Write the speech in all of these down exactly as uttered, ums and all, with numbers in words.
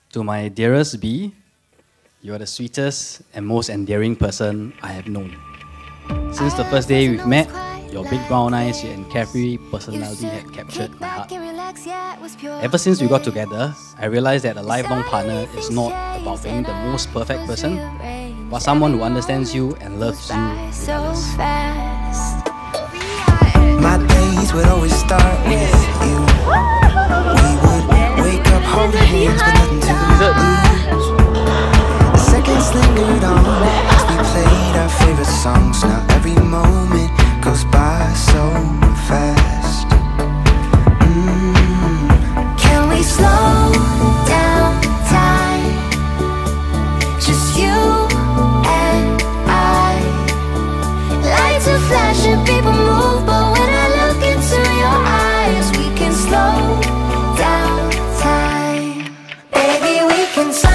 To my dearest B, you are the sweetest and most endearing person I have known. Since the first day we've met, your big brown eyes and carefree personality had captured my heart. Ever since we got together, I realized that a lifelong partner is not about being the most perfect person, but someone who understands you and loves you regardless. My days would always start with you. We would wake up, hold hands, but nothing to lose. The seconds lingered on as we played our favorite songs. Now every moment goes by so fast. mm. Can we slow down time? Just you and I. Lights are flashing, people move, but when I look into your eyes, we can slow down time. Baby, we can slow.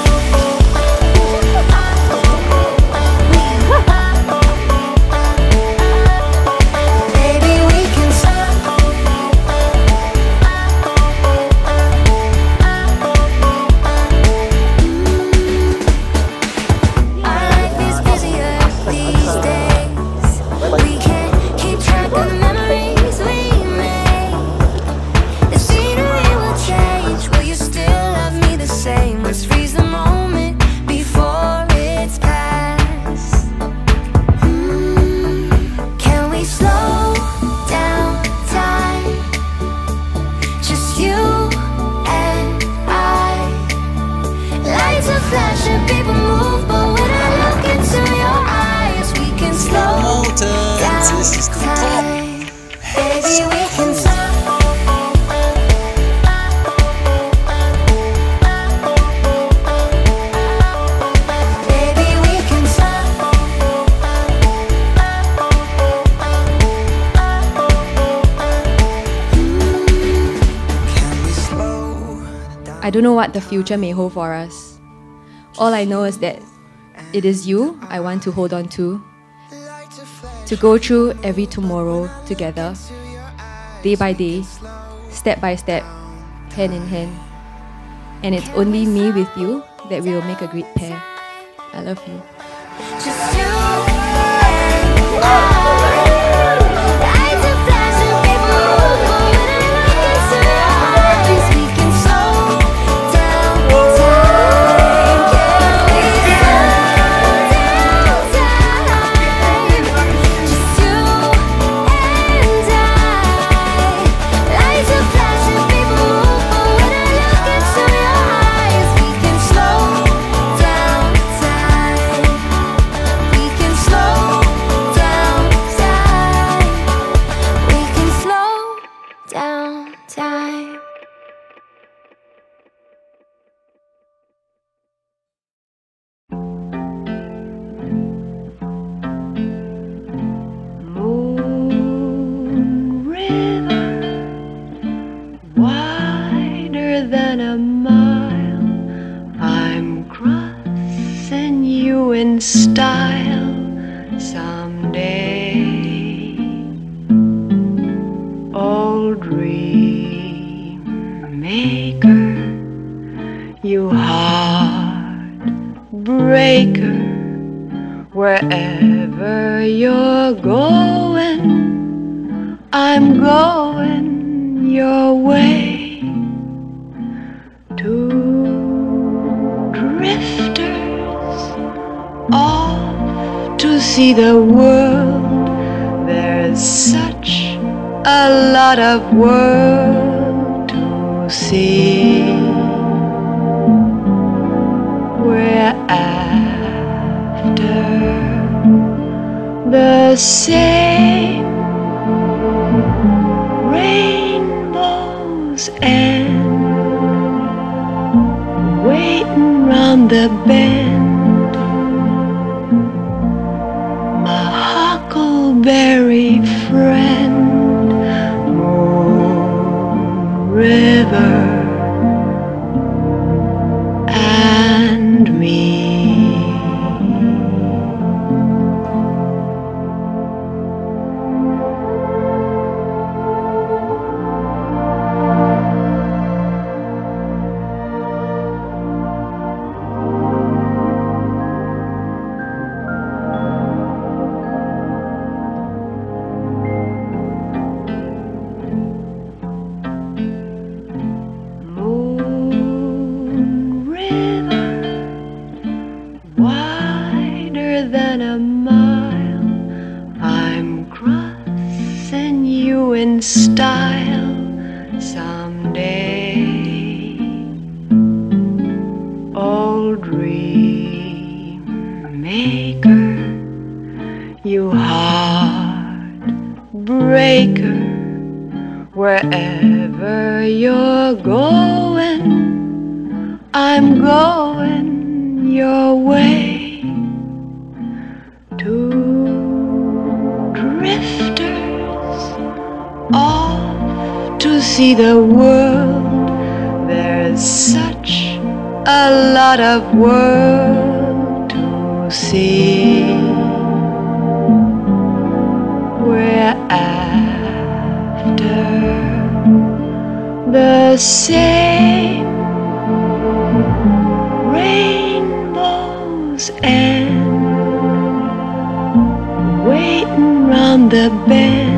I don't know what the future may hold for us. All I know is that it is you I want to hold on to, to go through every tomorrow together, day by day, step by step, hand in hand. And it's only me with you that we will make a great pair. I love you. Just you and I. Lights are flashing, people move, but when I look into your eyes, we can slow down time. Can we slow down time? Just you and I. Lights are flashing, people move, but when I look into your eyes, we can slow down time. We can slow down time. We can slow down time. Moon River, wider than a mile, I'm crossing you in style someday. Old dream maker, you heartbreaker, wherever you're going, I'm going your way. Two drifters off to see the world. There's such a lot of world to see. We're after the same rainbows and waiting round the bend. My huckleberry friend, Moon River and me. taker, you heartbreaker. Wherever you're going, I'm going your way. Two drifters off to see the world. There's such a lot of world to see. We're after the same rainbows and waiting round the bend.